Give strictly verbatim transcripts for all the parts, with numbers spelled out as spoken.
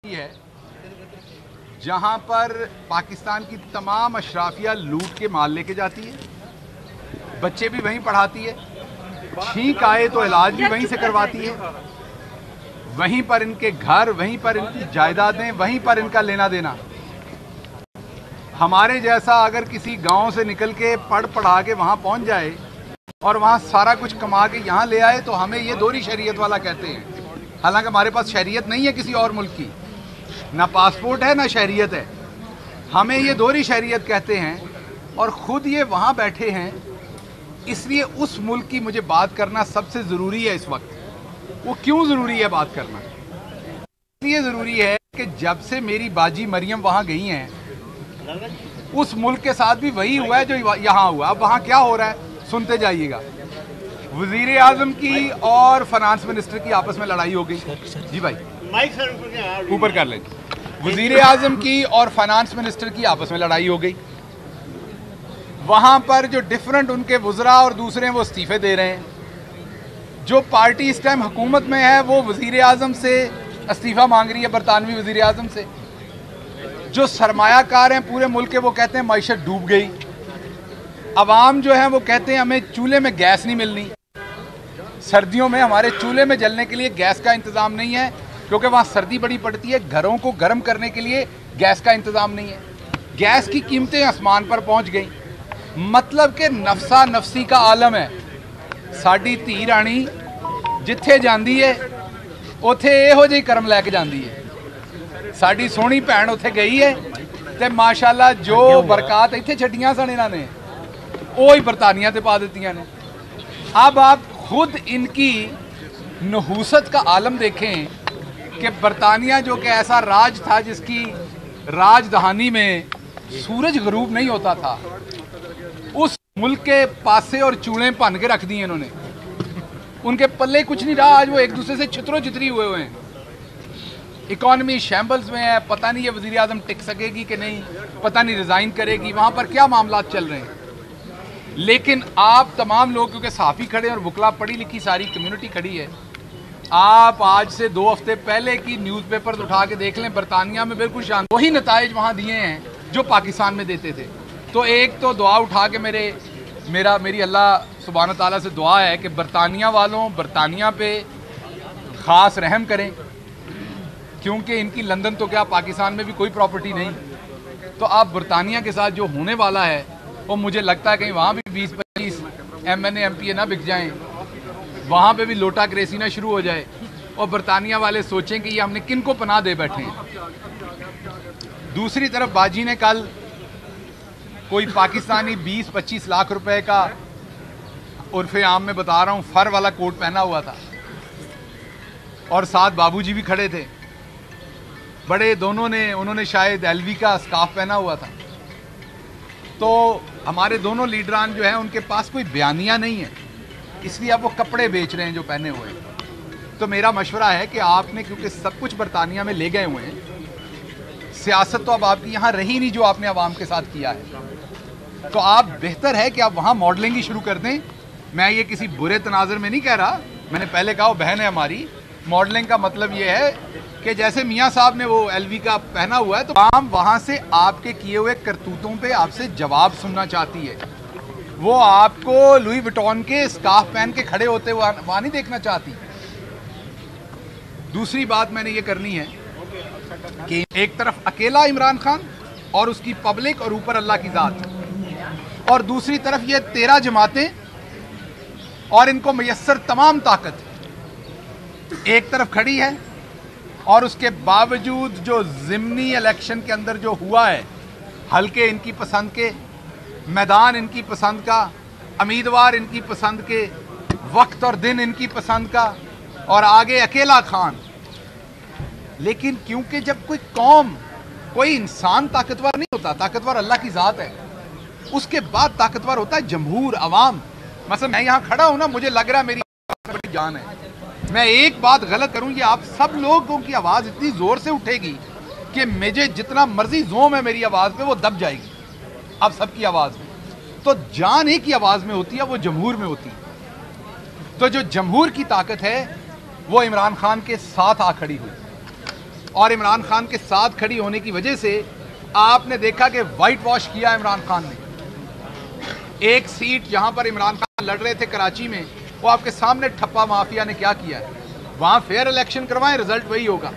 है जहां पर पाकिस्तान की तमाम अशराफिया लूट के माल लेके जाती है, बच्चे भी वहीं पढ़ाती है, छींक आए तो इलाज भी वहीं से करवाती है, वहीं पर इनके घर, वहीं पर इनकी जायदादें, वहीं पर इनका लेना देना। हमारे जैसा अगर किसी गांव से निकल के पढ़ पढ़ा के वहां पहुंच जाए और वहां सारा कुछ कमा के यहां ले आए तो हमें ये दोहरी शरीयत वाला कहते हैं। हालांकि हमारे पास शरीयत नहीं है किसी और मुल्क की, ना पासपोर्ट है ना शरीयत है, हमें ये दोहरी शरीयत कहते हैं और ख़ुद ये वहाँ बैठे हैं। इसलिए उस मुल्क की मुझे बात करना सबसे ज़रूरी है इस वक्त। वो क्यों ज़रूरी है बात करना? इसलिए ज़रूरी है कि जब से मेरी बाजी मरियम वहाँ गई हैं, उस मुल्क के साथ भी वही हुआ है जो यहाँ हुआ। अब वहाँ क्या हो रहा है सुनते जाइएगा। वज़ीर आज़म की और फाइनेंस मिनिस्टर की आपस में लड़ाई हो गई। जी भाई ऊपर कर लें। वज़ीर आज़म की और फाइनेंस मिनिस्टर की आपस में लड़ाई हो गई। वहाँ पर जो डिफरेंट उनके वज़रा और दूसरे वो इस्तीफ़े दे रहे हैं। जो पार्टी इस टाइम हुकूमत में है वो वज़ीर आज़म से इस्तीफ़ा मांग रही है, बरतानवी वज़ीर आज़म से। जो सरमायाकार हैं पूरे मुल्क के वो कहते हैं मईशत डूब गई। अवाम जो है वो कहते हैं हमें चूल्हे में गैस नहीं मिलनी, सर्दियों में हमारे चूल्हे में जलने के लिए गैस का इंतज़ाम नहीं है क्योंकि वहाँ सर्दी बड़ी पड़ती है। घरों को गर्म करने के लिए गैस का इंतज़ाम नहीं है। गैस की कीमतें आसमान पर पहुँच गई। मतलब कि नफसा नफसी का आलम है। साड़ी धी रानी जिथे जाती है उथे इहो जिही कर्म लैके जाती है। साड़ी सोहनी भैन उत्थे गई है तो माशाल्लाह जो बरकत इत्थे छड्डियां सन इन्हां ने वो ही बरतानिया ते पा दित्तियां ने। अब आप खुद इनकी नहूसत का आलम देखें कि बरतानिया जो कि ऐसा राज था जिसकी राजधानी में सूरज गरूब नहीं होता था, उस मुल्क के पासे और चूड़े भन के रख दिए इन्होंने। उनके पल्ले कुछ नहीं रहा। आज वो एक दूसरे से छितरो चितरी हुए हुए हैं। इकॉनमी शैम्बल्स में है। पता नहीं ये वज़ीर आज़म टिक सकेगी कि नहीं, पता नहीं रिज़ाइन करेगी, वहाँ पर क्या मामला चल रहे हैं। लेकिन आप तमाम लोग, क्योंकि सहाफ़ी खड़े और वकला पढ़ी लिखी सारी कम्युनिटी खड़ी है, आप आज से दो हफ्ते पहले की न्यूज़पेपर उठा के देख लें। बरतानिया में बिल्कुल शांत वही नताइज वहाँ दिए हैं जो पाकिस्तान में देते थे। तो एक तो दुआ उठा के मेरे मेरा मेरी अल्लाह सुब्हान ताला से दुआ है कि बरतानिया वालों बरतानिया पे ख़ास रहम करें, क्योंकि इनकी लंदन तो क्या पाकिस्तान में भी कोई प्रॉपर्टी नहीं। तो आप बरतानिया के साथ जो होने वाला है वो मुझे लगता है कहीं वहाँ भी बीस पच्चीस M N A M P A ना बिक जाएँ, वहाँ पे भी लोटा क्रेसी ना शुरू हो जाए और बरतानिया वाले सोचें कि ये हमने किन को पनाह दे बैठे हैं। दूसरी तरफ बाजी ने कल कोई पाकिस्तानी बीस पच्चीस लाख रुपए का, उर्फ़े आम में बता रहा हूँ, फर वाला कोट पहना हुआ था और साथ बाबूजी भी खड़े थे बड़े। दोनों ने उन्होंने शायद एलवी का स्कार्फ पहना हुआ था। तो हमारे दोनों लीडरान जो हैं उनके पास कोई बयानिया नहीं है, इसलिए अब वो कपड़े बेच रहे हैं जो पहने हुए हैं। तो मेरा मशवरा है कि आपने, क्योंकि सब कुछ बरतानिया में ले गए हुए हैं, सियासत तो अब आपकी यहाँ रही नहीं जो आपने अवाम के साथ किया है, तो आप बेहतर है कि आप वहाँ मॉडलिंग ही शुरू कर दें। मैं ये किसी बुरे तनाज़र में नहीं कह रहा, मैंने पहले कहा वो बहन है हमारी। मॉडलिंग का मतलब ये है कि जैसे मियाँ साहब ने वो एलवी का पहना हुआ है, तो आम वहाँ से आपके किए हुए करतूतों पे आपसे जवाब सुनना चाहती है। वो आपको लुई विटॉन के स्कार्फ पहन के खड़े होते हुए वहाँ नहीं देखना चाहती। दूसरी बात मैंने ये करनी है कि एक तरफ अकेला इमरान खान और उसकी पब्लिक और ऊपर अल्लाह की ज़ात, और दूसरी तरफ ये तेरह जमातें और इनको मयस्सर तमाम ताकत एक तरफ खड़ी है। और उसके बावजूद जो ज़िमनी इलेक्शन के अंदर जो हुआ है, हल्के इनकी पसंद के, मैदान इनकी पसंद का, उम्मीदवार इनकी पसंद के, वक्त और दिन इनकी पसंद का, और आगे अकेला खान। लेकिन क्योंकि जब कोई कौम, कोई इंसान ताकतवर नहीं होता, ताकतवर अल्लाह की ज़ात है, उसके बाद ताकतवर होता है जमहूर, अवाम। मतलब मैं यहाँ खड़ा हूँ ना, मुझे लग रहा है मेरी बड़ी जान है। मैं एक बात गलत करूँ, ये आप सब लोगों की आवाज़ इतनी ज़ोर से उठेगी कि मुझे जितना मर्जी जोम है मेरी आवाज़ पे वो दब जाएगी आप सबकी आवाज़ में। तो जान एक ही आवाज़ में होती है, वो जमहूर में होती है। तो जो जमहूर की ताकत है वो इमरान खान के साथ आ खड़ी हुई। और इमरान खान के साथ खड़ी होने की वजह से आपने देखा कि वाइट वॉश किया इमरान खान ने। एक सीट जहां पर इमरान खान लड़ रहे थे कराची में, वो आपके सामने ठप्पा माफिया ने क्या किया है। वहां फेयर इलेक्शन करवाएं, रिजल्ट वही होगा।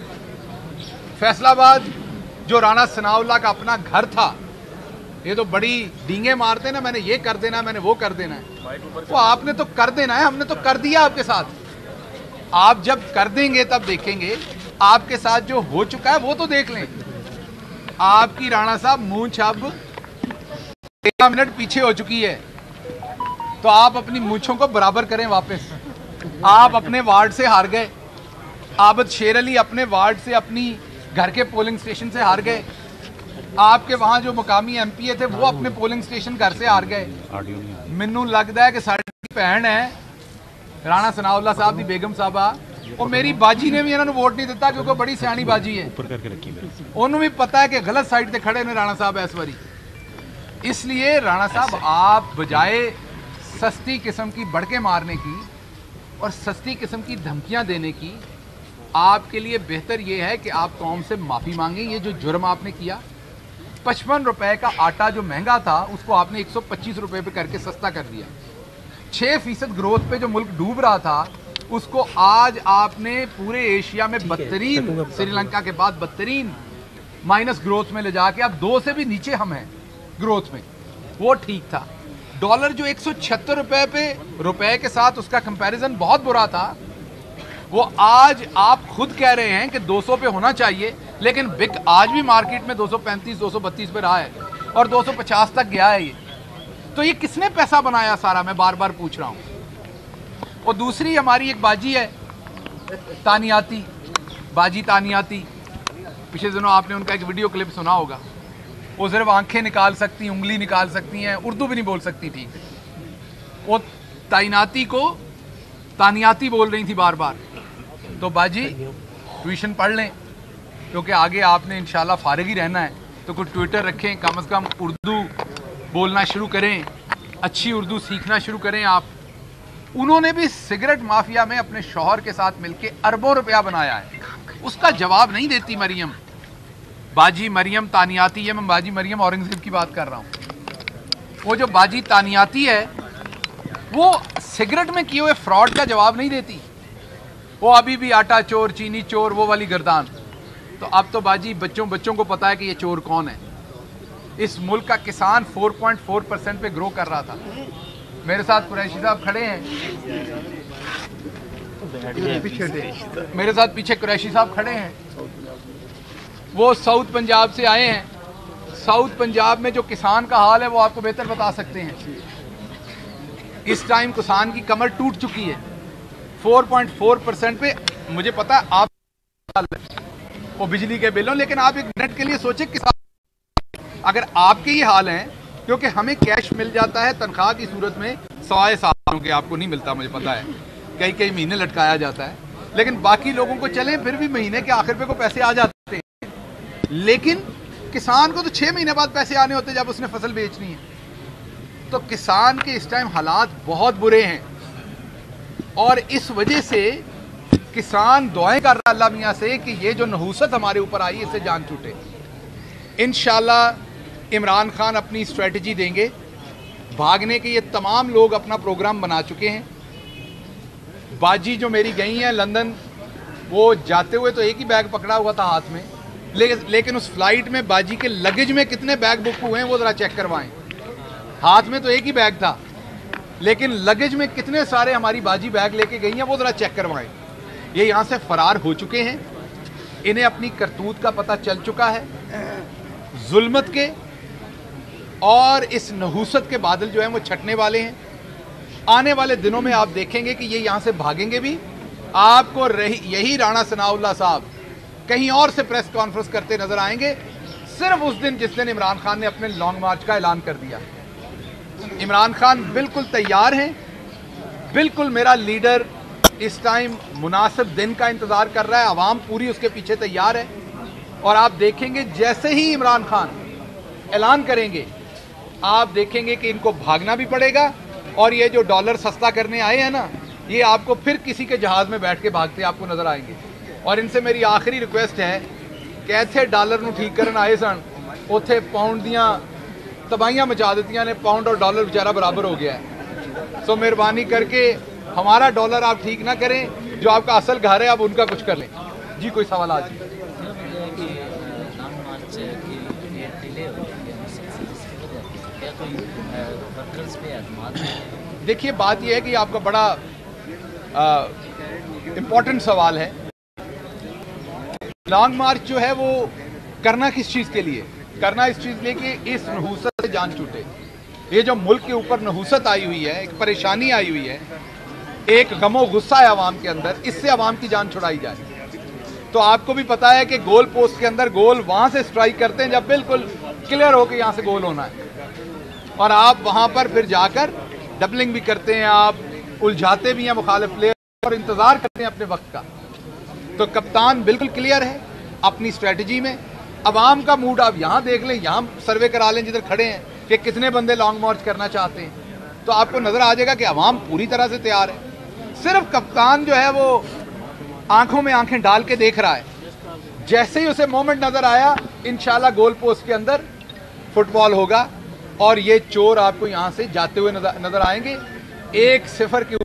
फैसलाबाद जो राणा सनाउल्लाह का अपना घर था, ये तो बड़ी डींगे मारते ना, मैंने ये कर देना, मैंने वो कर देना है। वो आपने तो कर देना है, हमने तो कर दिया आपके साथ। आप जब कर देंगे तब देखेंगे। आपके साथ जो हो चुका है वो तो देख लें। आपकी राणा साहब मूंछ अब तेरह मिनट पीछे हो चुकी है, तो आप अपनी मूंछों को बराबर करें वापस। आप अपने वार्ड से हार गए। आबद शेर अली अपने वार्ड से, अपनी घर के पोलिंग स्टेशन से हार गए। आपके वहां जो मुकामी एमपीए थे वो अपने पोलिंग स्टेशन घर से हार गए। मैनू लगता है कि साडी भैन है राणा सनाउल्लाह साहब की बेगम साहबा, और मेरी बाजी ने भी इन्होंने वोट नहीं दिता क्योंकि बड़ी सियाणी बाजी है। उन्होंने भी पता है कि गलत साइड से खड़े ने राणा साहब इस बारी। इसलिए राणा साहब, आप बजाय सस्ती किस्म की बड़के मारने की और सस्ती किस्म की धमकियां देने की, आपके लिए बेहतर यह है कि आप कौम से माफ़ी मांगें। ये जो जुर्म आपने किया, पचपन रुपए का आटा जो महंगा था उसको आपने एक सौ पच्चीस रुपए पे करके सस्ता कर दिया। छः फीसद ग्रोथ पे जो मुल्क डूब रहा था उसको आज आपने पूरे एशिया में बदतरीन, श्रीलंका के बाद बदतरीन माइनस ग्रोथ में ले जाके अब दो से भी नीचे हम हैं ग्रोथ में। वो ठीक था। डॉलर जो एक सौ छिहत्तर रुपए पे रुपए के साथ उसका कंपैरिजन बहुत बुरा था, वो आज आप खुद कह रहे हैं कि दो सौ पे होना चाहिए, लेकिन बिक आज भी मार्केट में दो सौ पैंतीस दो सौ बत्तीस पे रहा है और दो सौ पचास तक गया है। ये तो ये किसने पैसा बनाया सारा, मैं बार बार पूछ रहा हूँ। और दूसरी हमारी एक बाजी है तानियाती, बाजी तानियाती। पिछले दिनों आपने उनका एक वीडियो क्लिप सुना होगा। वो सिर्फ आंखें निकाल सकती, उंगली निकाल सकती हैं, उर्दू भी नहीं बोल सकती ठीक है। वो ताइनाती को तानियाती बोल रही थी बार बार। तो बाजी ट्यूशन पढ़ लें, क्योंकि आगे आपने इंशाल्लाह फारिग ही रहना है, तो कुछ ट्विटर रखें, कम से कम उर्दू बोलना शुरू करें, अच्छी उर्दू सीखना शुरू करें आप। उन्होंने भी सिगरेट माफिया में अपने शौहर के साथ मिलकर अरबों रुपया बनाया है, उसका जवाब नहीं देती मरियम। बाजी मरियम तानियाती है, मैं बाजी मरियम औरंगजेब की बात कर रहा हूँ। वो जो बाजी तानियाती है वो सिगरेट में किए हुए फ्रॉड का जवाब नहीं देती। वो अभी भी आटा चोर, चीनी चोर, वो वाली गर्दान। तो अब तो बाजी बच्चों बच्चों को पता है कि ये चोर कौन है। इस मुल्क का किसान चार पॉइंट चार परसेंट पे ग्रो कर रहा था। मेरे साथ कुरैशी साहब खड़े हैं, मेरे साथ पीछे कुरैशी साहब खड़े हैं। वो साउथ पंजाब से आए हैं। साउथ पंजाब में जो किसान का हाल है वो आपको बेहतर बता सकते हैं। इस टाइम किसान की कमर टूट चुकी है। चार पॉइंट चार परसेंट पे, मुझे पता है आप वो बिजली के बिलों, लेकिन आप एक मिनट के लिए सोचे किसान अगर आपके ही हाल हैं, क्योंकि हमें कैश मिल जाता है तनख्वाह की सूरत में, सवाए सालों के आपको नहीं मिलता, मुझे पता है, कई कई महीने लटकाया जाता है, लेकिन बाकी लोगों को चलें फिर भी महीने के आखिर पे को पैसे आ जाते हैं। लेकिन किसान को तो छः महीने बाद पैसे आने होते जब उसने फसल बेचनी है। तो किसान के इस टाइम हालात बहुत बुरे हैं और इस वजह से किसान दुआएं कर रहा अल्लाह मियाँ से कि ये जो नहूसत हमारे ऊपर आई इससे जान छूटे। इंशाल्लाह इमरान खान अपनी स्ट्रेटजी देंगे। भागने के ये तमाम लोग अपना प्रोग्राम बना चुके हैं। बाजी जो मेरी गई हैं लंदन, वो जाते हुए तो एक ही बैग पकड़ा हुआ था हाथ में, लेकिन लेकिन उस फ्लाइट में बाजी के लगेज में कितने बैग बुक हुए हैं वो ज़रा चेक करवाएं। हाथ में तो एक ही बैग था, लेकिन लगेज में कितने सारे हमारी बाजी बैग लेके गई हैं वो ज़रा चेक करवाएं। ये यहाँ से फरार हो चुके हैं। इन्हें अपनी करतूत का पता चल चुका है। जुल्मत के और इस नहूसत के बादल जो हैं वो छटने वाले हैं। आने वाले दिनों में आप देखेंगे कि ये यहाँ से भागेंगे भी। आपको रही यही राणा सनाउल्लाह साहब कहीं और से प्रेस कॉन्फ्रेंस करते नजर आएंगे, सिर्फ उस दिन जिस दिन इमरान खान ने अपने लॉन्ग मार्च का ऐलान कर दिया। इमरान खान बिल्कुल तैयार हैं। बिल्कुल मेरा लीडर इस टाइम मुनासिब दिन का इंतज़ार कर रहा है। आवाम पूरी उसके पीछे तैयार है और आप देखेंगे जैसे ही इमरान खान ऐलान करेंगे, आप देखेंगे कि इनको भागना भी पड़ेगा और ये जो डॉलर सस्ता करने आए हैं ना, ये आपको फिर किसी के जहाज़ में बैठ के भागते आपको नज़र आएंगे। और इनसे मेरी आखिरी रिक्वेस्ट है कि इत्थे डॉलर नूं ठीक करन आए सन, उत्थे पाउंड दियां तबाहियां मचा दित्तियां ने, पाउंड और डॉलर बेचारा बराबर हो गया है। सो मेहरबानी करके हमारा डॉलर आप ठीक ना करें, जो आपका असल घर है आप उनका कुछ कर लें। जी कोई सवाल आज? देखिए बात यह है कि आपका बड़ा इम्पोर्टेंट सवाल है। लॉन्ग मार्च जो है वो करना किस चीज़ के लिए? करना इस चीज़ के लिए कि इस नहूसत से जान छूटे। ये जो मुल्क के ऊपर नहूसत आई हुई है, एक परेशानी आई हुई है, एक गमो गुस्सा है आवाम के अंदर, इससे आवाम की जान छुड़ाई जाए। तो आपको भी पता है कि गोल पोस्ट के अंदर गोल वहाँ से स्ट्राइक करते हैं जब बिल्कुल क्लियर हो कि यहाँ से गोल होना है, और आप वहाँ पर फिर जाकर डबलिंग भी करते हैं, आप उलझाते भी हैं मुखालिफ प्लेयर और इंतज़ार करते हैं अपने वक्त का। तो कप्तान बिल्कुल क्लियर है अपनी स्ट्रेटजी में। अवाम का मूड आप यहाँ देख लें, यहाँ सर्वे करा लें जिधर खड़े हैं कि कितने बंदे लॉन्ग मार्च करना चाहते हैं, तो आपको नज़र आ जाएगा कि अवाम पूरी तरह से तैयार है। सिर्फ कप्तान जो है वो आंखों में आंखें डाल के देख रहा है। जैसे ही उसे मोमेंट नज़र आया, इंशाल्लाह गोल पोस्ट के अंदर फुटबॉल होगा और ये चोर आपको यहाँ से जाते हुए नजर, नजर आएंगे। एक सिफर के